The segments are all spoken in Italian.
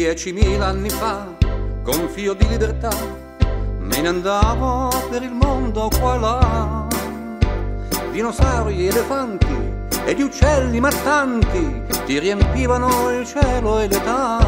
10.000 anni fa, con fio di libertà, me ne andavo per il mondo qua e là. Dinosauri, elefanti e di uccelli mattanti ti riempivano il cielo e l'età.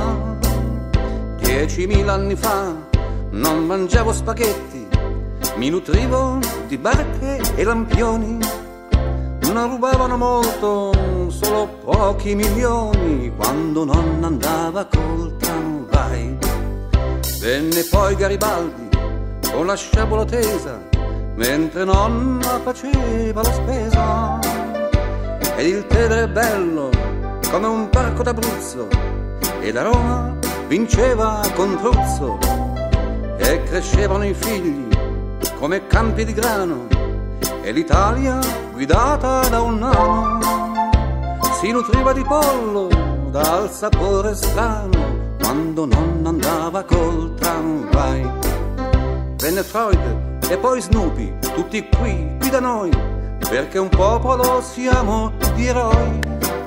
10.000 anni fa non mangiavo spaghetti, mi nutrivo di barche e lampioni. Non rubavano molto, solo pochi milioni, quando nonna andava col tramvai. Venne poi Garibaldi con la sciabola tesa, mentre nonna faceva la spesa. Ed il Tevere è bello come un parco d'Abruzzo, e la Roma vinceva con Truzzo. E crescevano i figli come campi di grano, e l'Italia guidata da un nano si nutriva di pollo dal sapore strano, quando nonna andava col tramvai. Venne Freud e poi Snoopy, tutti qui da noi, perché un popolo siamo di eroi.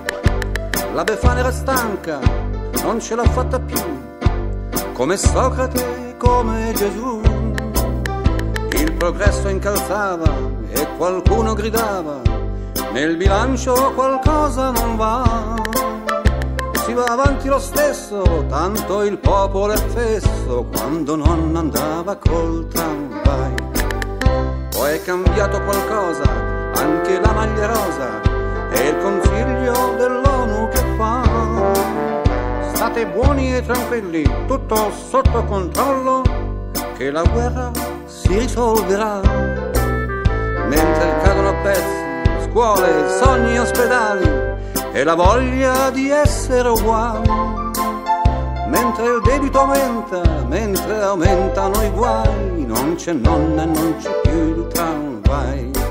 La Befana era stanca, non ce l'ha fatta più, come Socrate, come Gesù. Il progresso incalzava e qualcuno gridava, nel bilancio qualcosa non va. Si va avanti lo stesso, tanto il popolo è fesso, quando non andava col tramvai. Poi è cambiato qualcosa, anche la maglia rosa, e il consiglio dell'ONU che fa: state buoni e tranquilli, tutto sotto controllo, che la guerra si risolverà. Mentre cadono a pezzi scuole, sogni, ospedali, e la voglia di essere uguali. Mentre il debito aumenta, mentre aumentano i guai, non c'è nonna e non c'è più il tramvai.